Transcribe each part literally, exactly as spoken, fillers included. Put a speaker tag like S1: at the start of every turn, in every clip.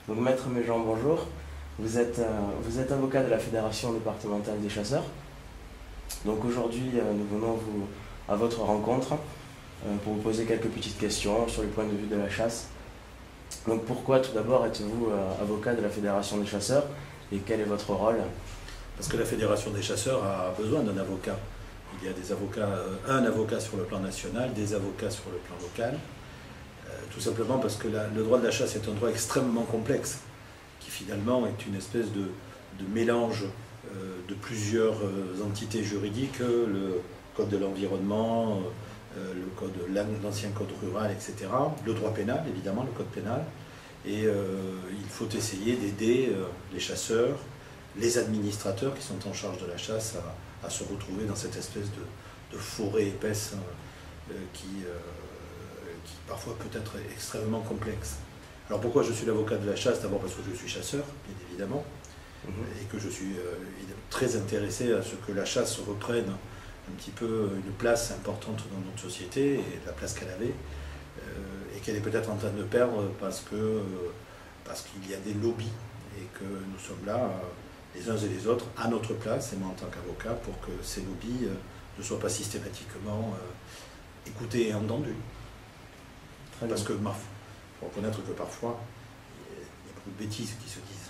S1: Donc Maître Méjean, bonjour. Vous êtes, euh, vous êtes avocat de la Fédération départementale des chasseurs. Donc aujourd'hui, euh, nous venons vous, à votre rencontre euh, pour vous poser quelques petites questions sur le point de vue de la chasse. Donc pourquoi tout d'abord êtes-vous euh, avocat de la Fédération des chasseurs et quel est votre rôle?
S2: Parce que la Fédération des chasseurs a besoin d'un avocat. Il y a des avocats, euh, un avocat sur le plan national, des avocats sur le plan local. Euh, tout simplement parce que la, le droit de la chasse est un droit extrêmement complexe, qui finalement est une espèce de, de mélange euh, de plusieurs euh, entités juridiques, le code de l'environnement, euh, le code, l'ancien code rural, et cetera. Le droit pénal, évidemment, le code pénal. Et euh, il faut essayer d'aider euh, les chasseurs, les administrateurs qui sont en charge de la chasse à, à se retrouver dans cette espèce de, de forêt épaisse euh, qui, euh, qui parfois peut être extrêmement complexe. Alors pourquoi je suis l'avocat de la chasse? D'abord parce que je suis chasseur, bien évidemment, mmh. et que je suis euh, très intéressé à ce que la chasse reprenne un petit peu une place importante dans notre société, et la place qu'elle avait, euh, et qu'elle est peut-être en train de perdre parce que euh, parce qu'il y a des lobbies, et que nous sommes là, euh, les uns et les autres, à notre place, et moi en tant qu'avocat, pour que ces lobbies euh, ne soient pas systématiquement euh, écoutés et entendus. Très Parce bien. que, il faut reconnaître que parfois, il y a beaucoup de bêtises qui se disent.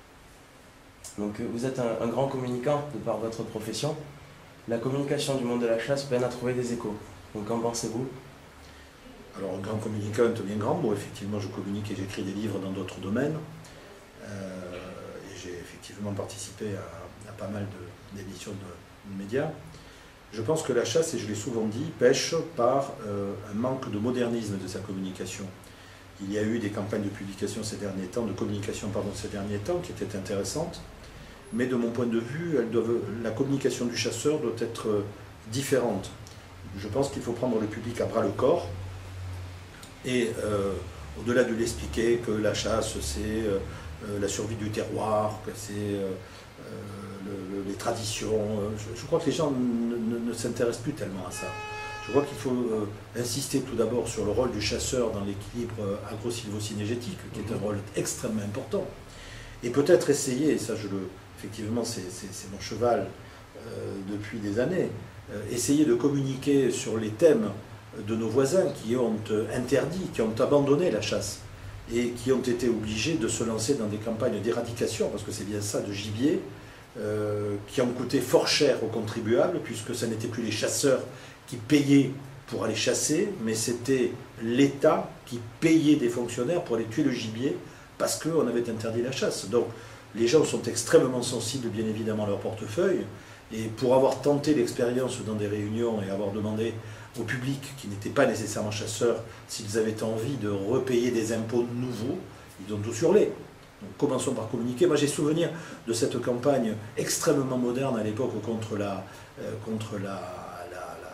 S1: Donc vous êtes un, un grand communicant de par votre profession. La communication du monde de la chasse peine à trouver des échos. Donc qu'en pensez-vous?
S2: Alors un grand communicant est un bien grand mot. Effectivement, je communique et j'écris des livres dans d'autres domaines. Euh, J'ai effectivement participé à, à pas mal d'émissions de, de médias. Je pense que la chasse, et je l'ai souvent dit, pêche par euh, un manque de modernisme de sa communication. Il y a eu des campagnes de publication ces derniers temps, de communication pardon, ces derniers temps, qui étaient intéressantes, mais de mon point de vue, elles doivent, la communication du chasseur doit être euh, différente. Je pense qu'il faut prendre le public à bras le corps, et euh, au-delà de l'expliquer que la chasse, c'est euh, la survie du terroir, que c'est euh, le, le, les traditions. Je, je crois que les gens ne, ne, ne s'intéressent plus tellement à ça. Je crois qu'il faut euh, insister tout d'abord sur le rôle du chasseur dans l'équilibre euh, agro-sylvo-cynégétique, qui est un rôle extrêmement important. Et peut-être essayer, et ça je le, effectivement c'est mon cheval euh, depuis des années, euh, essayer de communiquer sur les thèmes de nos voisins qui ont euh, interdit, qui ont abandonné la chasse, et qui ont été obligés de se lancer dans des campagnes d'éradication, parce que c'est bien ça, de gibier, euh, qui ont coûté fort cher aux contribuables, puisque ce n'étaient plus les chasseurs qui payaient pour aller chasser, mais c'était l'État qui payait des fonctionnaires pour aller tuer le gibier, parce qu'on avait interdit la chasse. Donc les gens sont extrêmement sensibles, bien évidemment, à leur portefeuille, et pour avoir tenté l'expérience dans des réunions et avoir demandé au public qui n'était pas nécessairement chasseurs s'ils avaient envie de repayer des impôts nouveaux, ils ont tous hurlé. Donc commençons par communiquer. Moi j'ai souvenir de cette campagne extrêmement moderne à l'époque contre la, euh, contre la, la, la,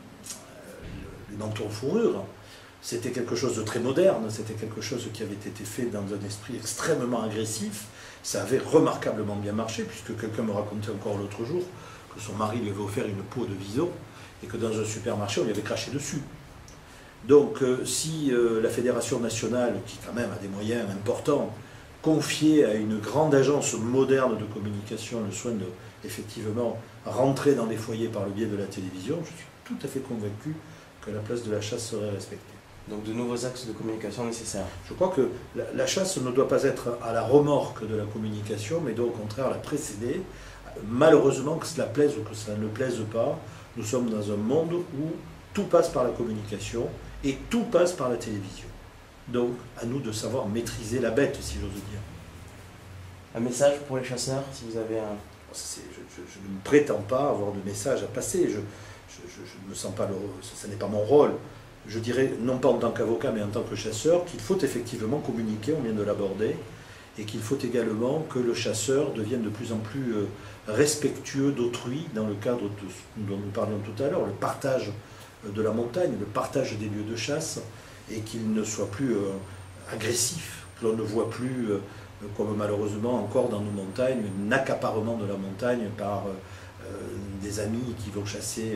S2: euh, le manteau en fourrure. C'était quelque chose de très moderne, c'était quelque chose qui avait été fait dans un esprit extrêmement agressif. Ça avait remarquablement bien marché, puisque quelqu'un me racontait encore l'autre jour que son mari lui avait offert une peau de vison, et que dans un supermarché, on lui avait craché dessus. Donc, euh, si euh, la Fédération nationale, qui quand même a des moyens importants, confiait à une grande agence moderne de communication le soin de, effectivement, rentrer dans les foyers par le biais de la télévision, je suis tout à fait convaincu que la place de la chasse serait respectée.
S1: Donc de nouveaux axes de communication nécessaires.
S2: Je crois que la, la chasse ne doit pas être à la remorque de la communication, mais doit au contraire la précéder. Malheureusement, que cela plaise ou que cela ne plaise pas, nous sommes dans un monde où tout passe par la communication et tout passe par la télévision. Donc, à nous de savoir maîtriser la bête, si j'ose dire.
S1: Un message pour les chasseurs, si vous avez un...
S2: Je, je, je ne prétends pas avoir de message à passer. Je, je, je, je ne me sens pas... Le, ce n'est pas mon rôle. Je dirais, non pas en tant qu'avocat, mais en tant que chasseur, qu'il faut effectivement communiquer, on vient de l'aborder, et qu'il faut également que le chasseur devienne de plus en plus euh, respectueux d'autrui dans le cadre de ce dont nous parlions tout à l'heure, le partage de la montagne, le partage des lieux de chasse, et qu'il ne soit plus euh, agressif, que l'on ne voit plus, euh, comme malheureusement encore dans nos montagnes, un accaparement de la montagne par euh, des amis qui vont chasser euh,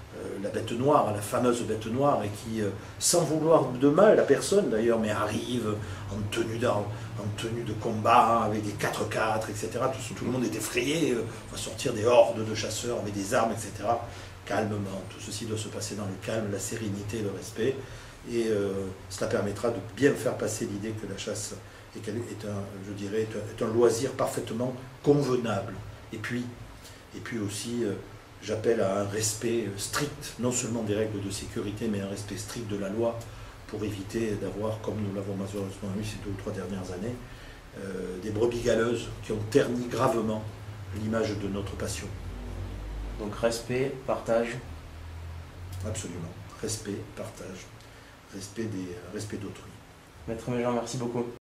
S2: euh, la bête noire, la fameuse bête noire, et qui, euh, sans vouloir de mal à personne d'ailleurs, mais arrive en tenue, en tenue de combat, avec des quatre quatre, et cetera. Tout, tout le monde est effrayé, euh, va sortir des hordes de chasseurs avec des armes, et cetera. Calmement, tout ceci doit se passer dans le calme, la sérénité, le respect, et euh, cela permettra de bien faire passer l'idée que la chasse est, est, un, je dirais, est, un, est un loisir parfaitement convenable. Et puis, et puis aussi, euh, j'appelle à un respect strict, non seulement des règles de sécurité, mais un respect strict de la loi, pour éviter d'avoir, comme nous l'avons malheureusement eu ces deux ou trois dernières années, euh, des brebis galeuses qui ont terni gravement l'image de notre passion.
S1: Donc respect, partage.
S2: Absolument. Respect, partage, respect des, respect d'autrui.
S1: Maître Méjean, merci beaucoup.